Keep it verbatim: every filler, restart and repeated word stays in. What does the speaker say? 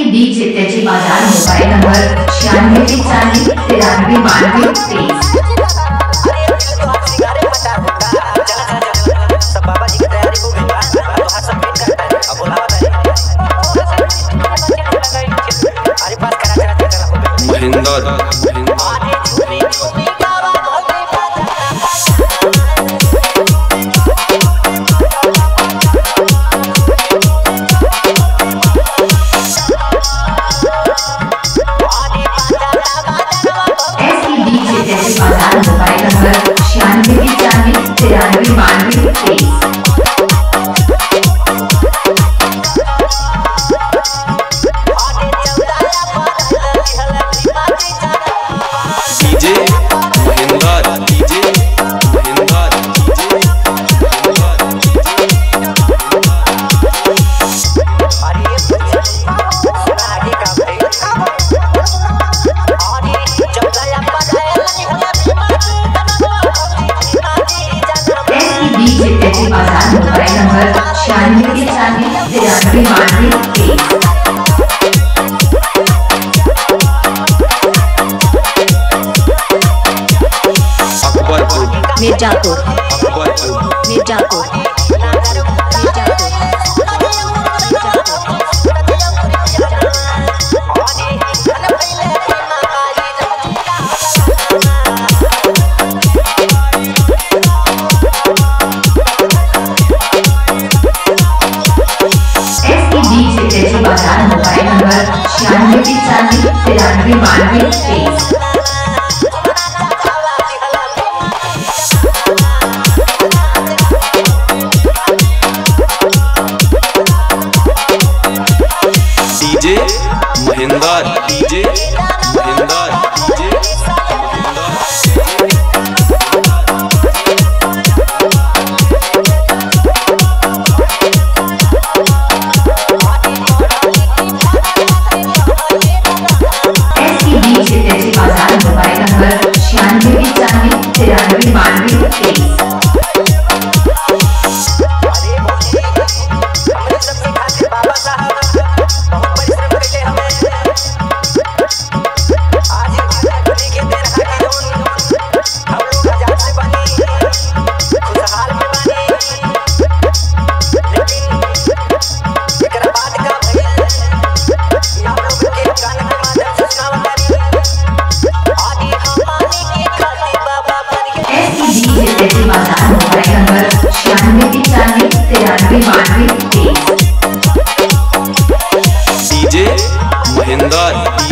की डीजे तेजी बाजार मोबाइल नंबर छियानवे चालीस तिरानवे बानवे तेईस। बाजार मोबाइल नंबर छियानवे चालीस तिरानवे बानवे तेईस। तेजी बाजार मोबाइल नंबर छियानवे चालीस तिरानवे बानवे तेईस। मिर्जापुर मिर्जापुर तेजी बाजार मोबाइल नंबर छियानवे चालीस तिरानवे बानवे तेईस। DJ Mahendra DJ Mahendra DJ तेजी बाजार मोबाइल नंबर छियानवे चालीस तिरानवे बानवे तेईस। तेजी बाजार मोबाइल नंबर छियानवे चालीस तिरानवे बानवे तेईस। डीजे महेंद्र